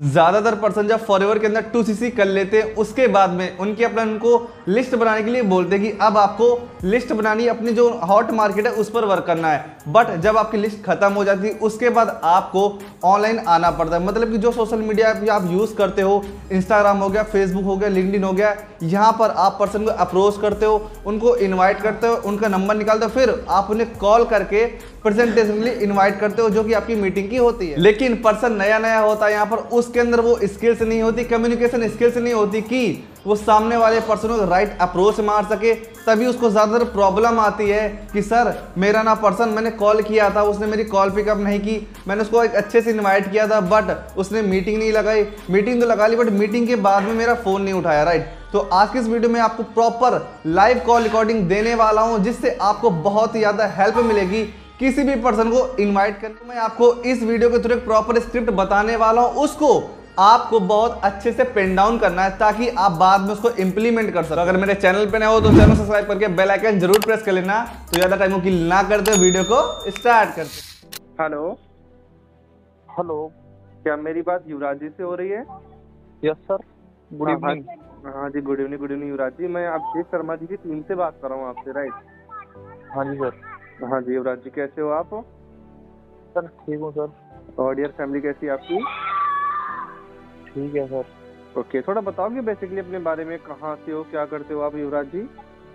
ज्यादातर पर्सन जब फॉरएवर के अंदर 2cc कर लेते हैं उसके बाद में उनके अपना उनको लिस्ट बनाने के लिए बोलते हैं कि अब आपको लिस्ट बनानी है, अपनी जो हॉट मार्केट है उस पर वर्क करना है। बट जब आपकी लिस्ट खत्म हो जाती है उसके बाद आपको ऑनलाइन आना पड़ता है। मतलब कि जो सोशल मीडिया आप यूज करते हो, इंस्टाग्राम हो गया, फेसबुक हो गया, लिंक्डइन हो गया, यहाँ पर आप पर्सन को अप्रोच करते हो, उनको इन्वाइट करते हो, उनका नंबर निकालते हो, फिर आप उन्हें कॉल करके प्रेजेंटेशन के लिए इन्वाइट करते हो जो कि आपकी मीटिंग की होती है। लेकिन पर्सन नया नया होता है यहाँ पर, उसके अंदर वो स्किल्स नहीं होती, कम्युनिकेशन स्किल्स नहीं होती कि वो सामने वाले पर्सन को राइट अप्रोच मार सके। तभी उसको ज़्यादातर प्रॉब्लम आती है कि सर मेरा ना पर्सन, मैंने कॉल किया था, उसने मेरी कॉल पिकअप नहीं की, मैंने उसको एक अच्छे से इन्वाइट किया था बट उसने मीटिंग नहीं लगाई, मीटिंग तो लगा ली बट मीटिंग के बाद में मेरा फ़ोन नहीं उठाया। राइट, तो आज की इस वीडियो में आपको प्रॉपर लाइव कॉल रिकॉर्डिंग देने वाला हूँ जिससे आपको बहुत ही ज़्यादा हेल्प मिलेगी किसी भी पर्सन को इनवाइट करने। मैं आपको इस वीडियो के थ्रू एक प्रॉपर स्क्रिप्ट बताने वाला हूं, उसको आपको बहुत अच्छे से पेन डाउन करना है ताकि आप बाद में उसको इंप्लीमेंट कर सको। अगर मेरे चैनल पे नए हो तो चैनल सब्सक्राइब करके बेल आइकन जरूर प्रेस कर लेना। तो ज्यादा टाइम को किल ना करते हुए वीडियो को स्टार्ट करते। हेलो हेलो, क्या मेरी बात युवराज जी से हो रही है? Yes sir, good evening. हाँ जी, गुड इवनिंग युवराज जी। मैं अभिषेक शर्मा जी की टीम से बात कर रहा हूँ आपसे। राइट? हाँ जी सर। हाँ जी युवराज जी, कैसे हो आप? सर ठीक हूँ सर। और डियर फैमिली कैसी है आपकी? ठीक है सर। ओके, थोड़ा बताओगे बेसिकली अपने बारे में, कहाँ से हो, क्या करते हो आप युवराज जी?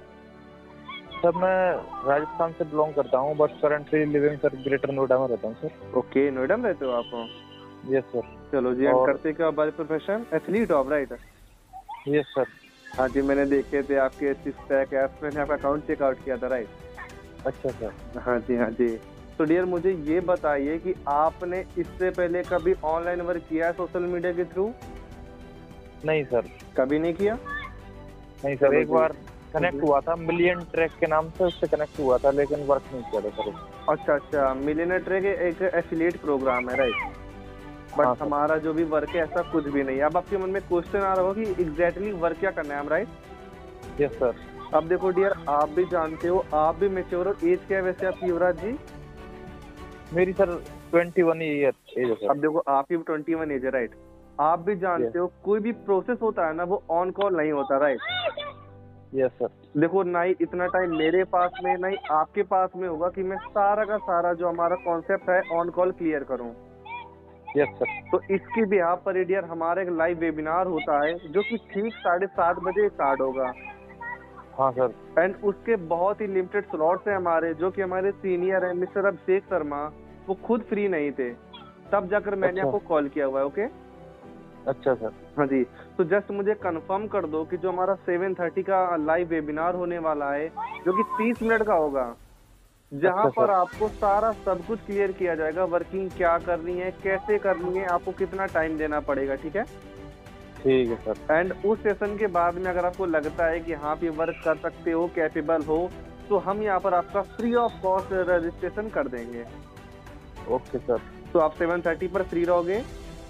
सर मैं राजस्थान से बिलोंग करता हूँ but currently living sir greater Noida में रहता हूँ सर। ओके, नोएडा में रहते हो आप? Yes sir. चलो जी। और करते क्या बाय प्रोफेशन? एथलीट हो आप? राइट? Yes sir. हाँ जी, मैंने देखे थे आपके सिक्स पैक ऐप्स, मैंने आपका अकाउंट चेकआउट किया था। राइट? अच्छा सर। हाँ जी हाँ जी। तो डियर मुझे ये बताइए कि आपने इससे पहले कभी ऑनलाइन वर्क किया है सोशल मीडिया के थ्रू? नहीं सर, कभी नहीं किया? नहीं सर। एक बार कनेक्ट हुआ था मिलियन ट्रैक के नाम से, उससे कनेक्ट हुआ था लेकिन वर्क नहीं किया था सर। अच्छा अच्छा, मिलियनर ट्रैक एक एफिलिएट प्रोग्राम है। राइट? बट हाँ, हमारा जो भी वर्क है ऐसा कुछ भी नहीं है। अब आपके मन में क्वेश्चन आ रहा होगा कि एग्जैक्टली वर्क क्या करना है हम? राइट? Yes sir. अब देखो डियर, आप भी जानते हो, आप भी मैच्योर हो। एज क्या है वैसे आपकी युवराज जी? मेरी सर 21 ईयर एज है सर। अब देखो आपकी 21 एज है। राइट? आप भी जानते हो कोई भी प्रोसेस होता है ना वो ऑन कॉल नहीं होता। राइट? Yes sir. देखो, ना ही इतना टाइम मेरे पास में ना ही आपके पास में होगा कि मैं सारा का सारा जो हमारा कॉन्सेप्ट है ऑन कॉल क्लियर करूं। Yes sir. तो इसकी बिहाफ पर डियर हमारा एक लाइव वेबिनार होता है जो कि ठीक 7:30 बजे स्टार्ट होगा। हाँ सर। एंड उसके बहुत ही लिमिटेड स्लॉट्स हैं हमारे, जो कि हमारे सीनियर हैं मिस्टर अभिषेक शर्मा, वो खुद फ्री नहीं थे, तब जाकर मैंने आपको कॉल किया हुआ है। ओके? अच्छा सर। हाँ जी। तो जस्ट मुझे कंफर्म कर दो कि जो हमारा 7:30 का लाइव वेबिनार होने वाला है जो कि 30 मिनट का होगा, जहाँ पर आपको सारा सब कुछ क्लियर किया जाएगा, वर्किंग क्या करनी है, कैसे करनी है, आपको कितना टाइम देना पड़ेगा। ठीक है? ठीक है सर। एंड उस सेशन के बाद में अगर आपको लगता है कि हाँ आप ये वर्क कर सकते हो, कैपेबल हो, तो हम यहाँ पर आपका फ्री ऑफ कॉस्ट रजिस्ट्रेशन कर देंगे। Okay sir. तो आप 7:30 पर फ्री रहोगे?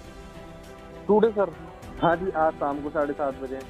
Today sir? हाँ जी, आज शाम को 7:30 बजे।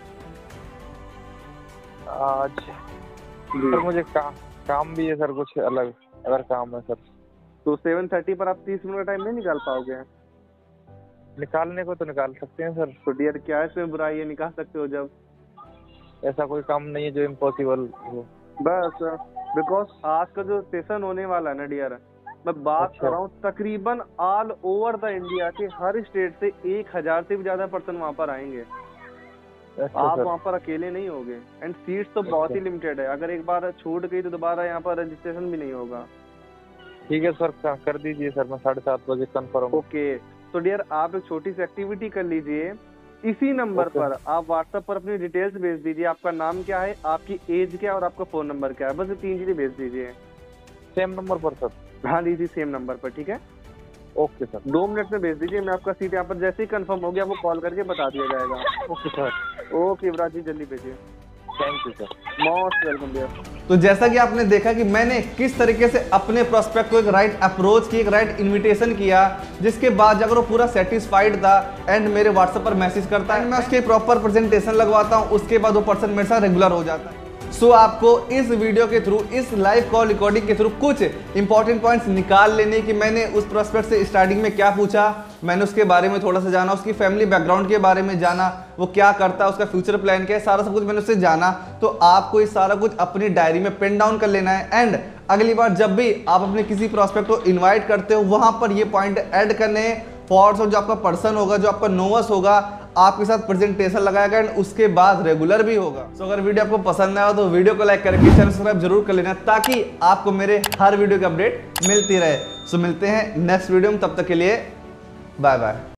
आज सर मुझे काम भी है सर, कुछ अलग अगर काम है सर। तो 7:30 पर आप 30 मिनट का टाइम नहीं निकाल पाओगे? निकालने को तो निकाल सकते हैं सर। तो डियर क्या है इसमें बुराई है, निकाल सकते हो जब। ऐसा कोई काम नहीं है जो इम्पॉसिबल हो। बस बिकॉज आज का जो सेशन होने वाला है ना डियर, मैं बात कर रहा हूँ तकरीबन ऑल ओवर द इंडिया के हर स्टेट से 1000 से भी ज्यादा पर्सन वहाँ पर आएंगे। आप वहाँ पर अकेले नहीं होगे। एंड सीट्स तो बहुत ही लिमिटेड है, अगर एक बार छूट गई तो दोबारा यहाँ पर रजिस्ट्रेशन भी नहीं होगा। ठीक है सर, कर दीजिए सर, मैं 7:30 बजे कंफर्म। ओके, तो डियर आप एक छोटी सी एक्टिविटी कर लीजिए। इसी नंबर पर आप व्हाट्सएप पर अपनी डिटेल्स भेज दीजिए। आपका नाम क्या है, आपकी एज क्या है और आपका फोन नंबर क्या है, बस ये 3 चीजें भेज दीजिए। सेम नंबर पर सर? हाँ लीजिए, सेम नंबर पर। ठीक है? Okay sir. 2 मिनट में भेज दीजिए। मैं आपका सीट यहाँ पर जैसे ही कंफर्म हो गया आपको कॉल करके बता दिया जाएगा। Okay sir. Okay Yuvraj ji, जल्दी भेजिए। Thank you sir. Most welcome dear. तो जैसा कि आपने देखा कि मैंने किस तरीके से अपने प्रोस्पेक्ट को एक राइट अप्रोच की, एक राइट इनविटेशन किया, जिसके बाद अगर वो पूरा सेटिस्फाइड था एंड मेरे व्हाट्सएप पर मैसेज करता है, मैं उसके प्रॉपर प्रेजेंटेशन लगवाता हूँ, उसके बाद वो पर्सन मेरे साथ रेगुलर हो जाता है। सो आपको इस वीडियो के थ्रू, इस लाइव कॉल रिकॉर्डिंग के थ्रू कुछ इंपॉर्टेंट पॉइंट्स निकाल लेने की। मैंने उस प्रोस्पेक्ट से स्टार्टिंग में क्या पूछा, मैंने उसके बारे में थोड़ा सा जाना, उसकी फैमिली बैकग्राउंड के बारे में जाना, वो क्या करता है, उसका फ्यूचर प्लान क्या है, सारा सब कुछ मैंने उससे जाना। तो आपको ये सारा कुछ अपनी डायरी में पेन डाउन कर लेना है एंड अगली बार जब भी आप अपने किसी प्रोस्पेक्ट को इन्वाइट करते हो वहां पर ये पॉइंट ऐड करने हैं। फॉर्स और जो आपका पर्सन होगा, जो आपका नोवस होगा, आपके साथ प्रेजेंटेशन लगाएगा एंड उसके बाद रेगुलर भी होगा। तो अगर वीडियो आपको पसंद आया तो वीडियो को लाइक करके चैनल सब्सक्राइब जरूर कर लेना ताकि आपको मेरे हर वीडियो की अपडेट मिलती रहे। सो मिलते हैं नेक्स्ट वीडियो में, तब तक के लिए बाय बाय।